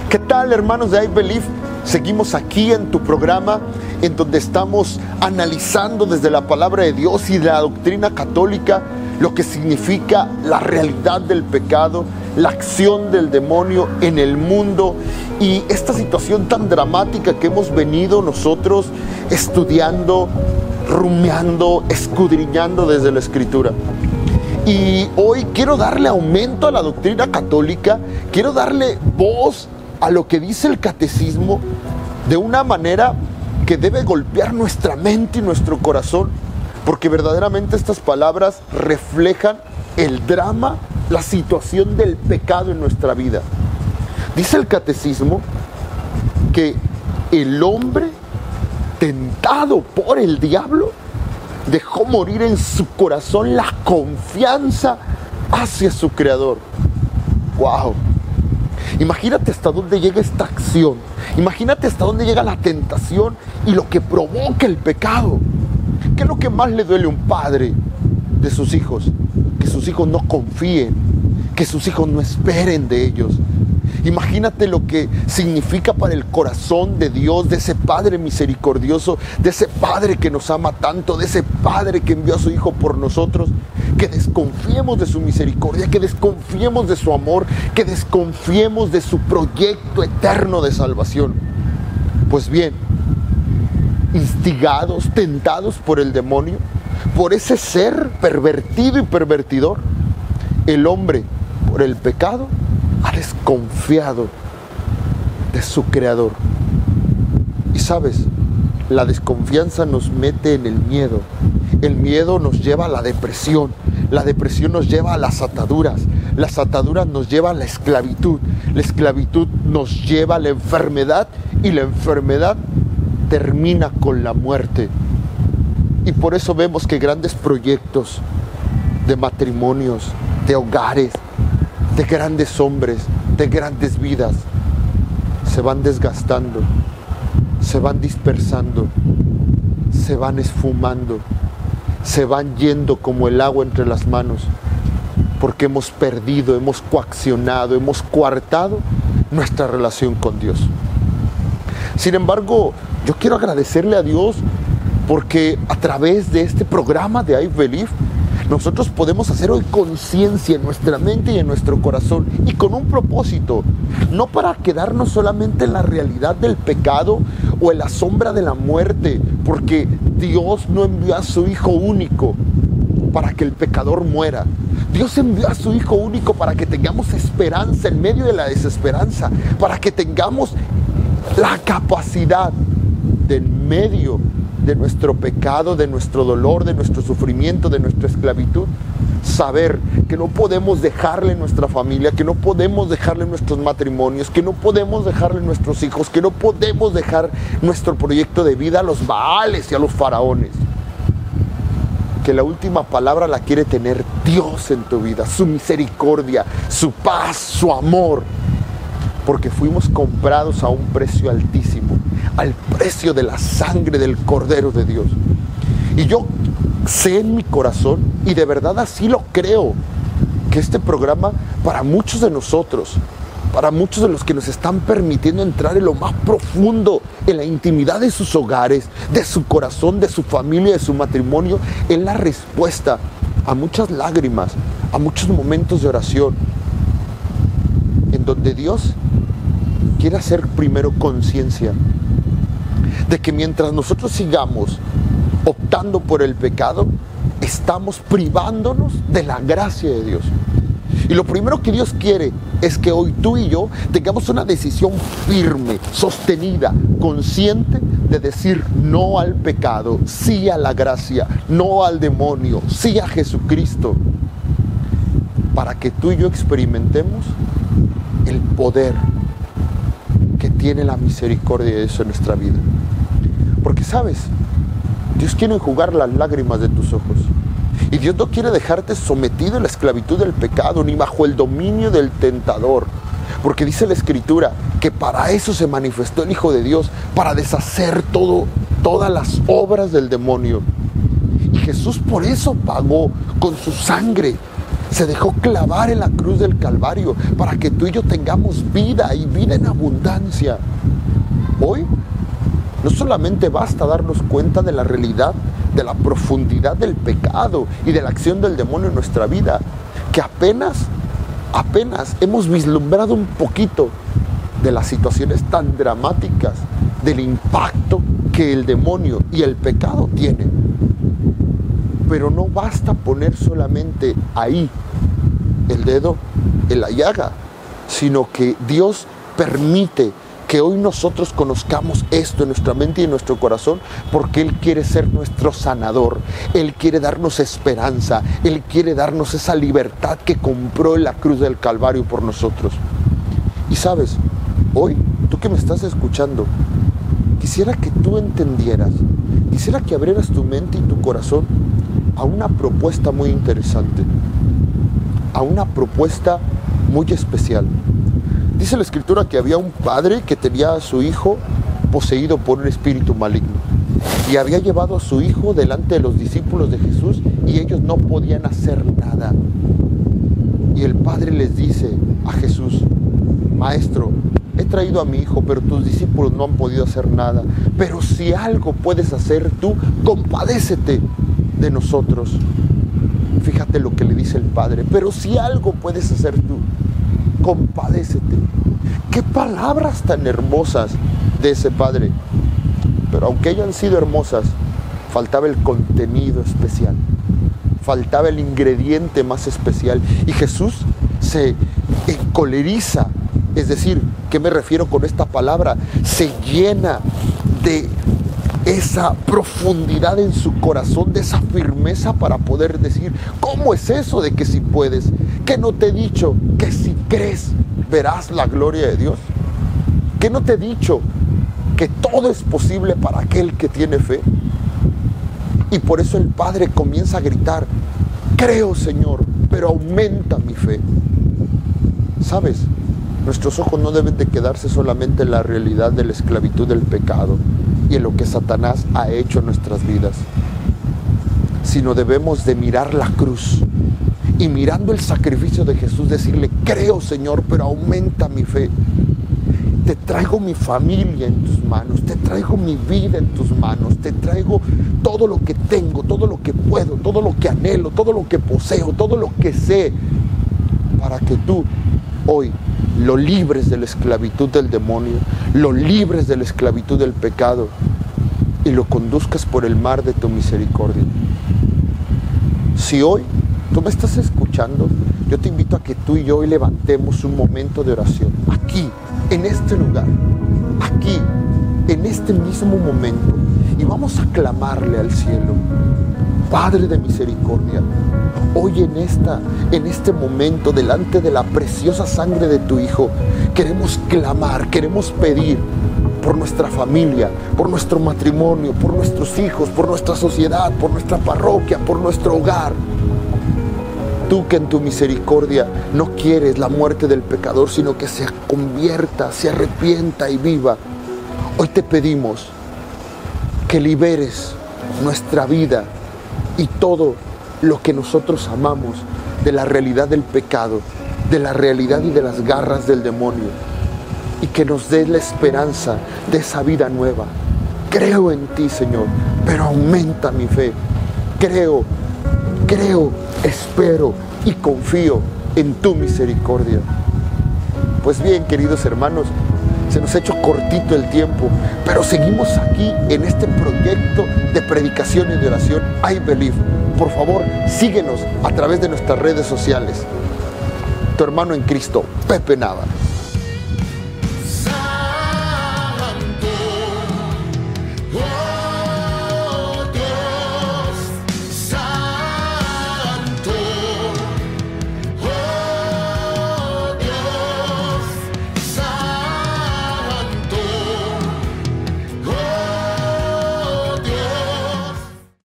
¿Qué tal, hermanos de I Believe? Seguimos aquí en tu programa, en donde estamos analizando desde la palabra de Dios y de la doctrina católica lo que significa la realidad del pecado, la acción del demonio en el mundo y esta situación tan dramática que hemos venido nosotros estudiando, rumiando, escudriñando desde la Escritura. Y hoy quiero darle aumento a la doctrina católica, quiero darle voz a lo que dice el catecismo de una manera que debe golpear nuestra mente y nuestro corazón, porque verdaderamente estas palabras reflejan el drama, la situación del pecado en nuestra vida. Dice el catecismo que el hombre tentado por el diablo dejó morir en su corazón la confianza hacia su creador. ¡Wow! Imagínate hasta dónde llega esta acción. Imagínate hasta dónde llega la tentación y lo que provoca el pecado. ¿Qué es lo que más le duele a un padre de sus hijos? Que sus hijos no confíen, que sus hijos no esperen de ellos. Imagínate lo que significa para el corazón de Dios, de ese Padre misericordioso, de ese Padre que nos ama tanto, de ese Padre que envió a su Hijo por nosotros, que desconfiemos de su misericordia, que desconfiemos de su amor, que desconfiemos de su proyecto eterno de salvación. Pues bien, instigados, tentados por el demonio, por ese ser pervertido y pervertidor, el hombre, por el pecado, ha desconfiado de su creador. Y sabes, la desconfianza nos mete en el miedo. El miedo nos lleva a la depresión. La depresión nos lleva a las ataduras. Las ataduras nos llevan a la esclavitud. La esclavitud nos lleva a la enfermedad y la enfermedad termina con la muerte. Y por eso vemos que grandes proyectos de matrimonios, de hogares, de grandes hombres, de grandes vidas, se van desgastando, se van dispersando, se van esfumando, se van yendo como el agua entre las manos, porque hemos perdido, hemos coaccionado, hemos coartado nuestra relación con Dios. Sin embargo, yo quiero agradecerle a Dios porque a través de este programa de I Believe, nosotros podemos hacer hoy conciencia en nuestra mente y en nuestro corazón, y con un propósito, no para quedarnos solamente en la realidad del pecado o en la sombra de la muerte, porque Dios no envió a su Hijo único para que el pecador muera. Dios envió a su Hijo único para que tengamos esperanza en medio de la desesperanza, para que tengamos la capacidad de en medio de nuestro pecado, de nuestro dolor, de nuestro sufrimiento, de nuestra esclavitud, saber que no podemos dejarle nuestra familia, que no podemos dejarle nuestros matrimonios, que no podemos dejarle nuestros hijos, que no podemos dejar nuestro proyecto de vida a los Baales y a los faraones. Que la última palabra la quiere tener Dios en tu vida, su misericordia, su paz, su amor, porque fuimos comprados a un precio altísimo, al precio de la sangre del Cordero de Dios. Y yo sé en mi corazón, y de verdad así lo creo, que este programa para muchos de nosotros, para muchos de los que nos están permitiendo entrar en lo más profundo, en la intimidad de sus hogares, de su corazón, de su familia, de su matrimonio, es la respuesta a muchas lágrimas, a muchos momentos de oración, en donde Dios quiere hacer primero conciencia de que mientras nosotros sigamos optando por el pecado, estamos privándonos de la gracia de Dios. Y lo primero que Dios quiere es que hoy tú y yo tengamos una decisión firme, sostenida, consciente de decir no al pecado, sí a la gracia, no al demonio, sí a Jesucristo, para que tú y yo experimentemos el poder que tiene la misericordia de Dios en nuestra vida. Porque sabes, Dios quiere enjugar las lágrimas de tus ojos. Y Dios no quiere dejarte sometido a la esclavitud del pecado, ni bajo el dominio del tentador. Porque dice la Escritura que para eso se manifestó el Hijo de Dios, para deshacer todas las obras del demonio. Y Jesús por eso pagó con su sangre Se dejó clavar en la cruz del Calvario para que tú y yo tengamos vida y vida en abundancia. Hoy no solamente basta darnos cuenta de la realidad, de la profundidad del pecado y de la acción del demonio en nuestra vida, que apenas hemos vislumbrado un poquito de las situaciones tan dramáticas, del impacto que el demonio y el pecado tienen. Pero no basta poner solamente ahí el dedo en la llaga, sino que Dios permite que hoy nosotros conozcamos esto en nuestra mente y en nuestro corazón, porque Él quiere ser nuestro sanador. Él quiere darnos esperanza. Él quiere darnos esa libertad que compró en la cruz del Calvario por nosotros. Y sabes, hoy, tú que me estás escuchando, quisiera que tú entendieras, quisiera que abrieras tu mente y tu corazón a una propuesta muy interesante, a una propuesta muy especial. Dice la Escritura que había un padre que tenía a su hijo poseído por un espíritu maligno y había llevado a su hijo delante de los discípulos de Jesús y ellos no podían hacer nada. Y el padre les dice a Jesús: Maestro, he traído a mi hijo, pero tus discípulos no han podido hacer nada. Pero si algo puedes hacer tú, compadécete de nosotros. Fíjate lo que le dice el padre: pero si algo puedes hacer tú, compadécete. Qué palabras tan hermosas de ese padre. Pero aunque hayan sido hermosas, faltaba el contenido especial, faltaba el ingrediente más especial. Y Jesús se encoleriza. Es decir, ¿qué me refiero con esta palabra? Se llena de esa profundidad en su corazón, de esa firmeza para poder decir: ¿cómo es eso de que si puedes? ¿Qué no te he dicho que si crees verás la gloria de Dios? ¿Qué no te he dicho que todo es posible para aquel que tiene fe? Y por eso el Padre comienza a gritar: creo, Señor, pero aumenta mi fe. ¿Sabes? Nuestros ojos no deben de quedarse solamente en la realidad de la esclavitud del pecado y en lo que Satanás ha hecho en nuestras vidas, sino debemos de mirar la cruz y, mirando el sacrificio de Jesús, decirle: creo, Señor, pero aumenta mi fe. Te traigo mi familia en tus manos, te traigo mi vida en tus manos, te traigo todo lo que tengo, todo lo que puedo, todo lo que anhelo, todo lo que poseo, todo lo que sé, para que tú hoy lo libres de la esclavitud del demonio, lo libres de la esclavitud del pecado y lo conduzcas por el mar de tu misericordia. Si hoy tú me estás escuchando, yo te invito a que tú y yo hoy levantemos un momento de oración, aquí, en este lugar, aquí, en este mismo momento, y vamos a clamarle al cielo: Padre de misericordia, hoy en este momento, delante de la preciosa sangre de tu Hijo, queremos clamar, queremos pedir por nuestra familia, por nuestro matrimonio, por nuestros hijos, por nuestra sociedad, por nuestra parroquia, por nuestro hogar. Tú que en tu misericordia no quieres la muerte del pecador, sino que se convierta, se arrepienta y viva. Hoy te pedimos que liberes nuestra vida y todo lo que nosotros amamos de la realidad del pecado, de la realidad y de las garras del demonio, y que nos des la esperanza de esa vida nueva. Creo en ti, Señor, pero aumenta mi fe. Creo, espero y confío en tu misericordia. Pues bien, queridos hermanos, se nos ha hecho cortito el tiempo, pero seguimos aquí en este proyecto de predicación y de oración, I Believe. Por favor, síguenos a través de nuestras redes sociales. Tu hermano en Cristo, Pepe Nava.